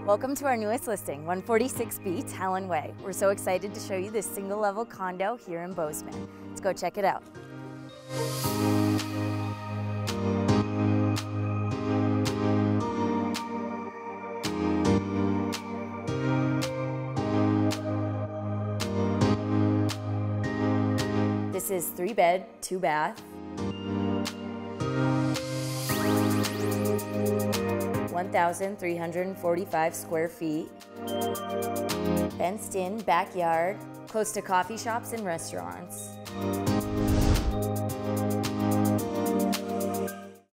Welcome to our newest listing, 146B Talon Way. We're so excited to show you this single-level condo here in Bozeman. Let's go check it out. This is 3-bed, 2-bath. 1,345 square feet, fenced in backyard, close to coffee shops and restaurants.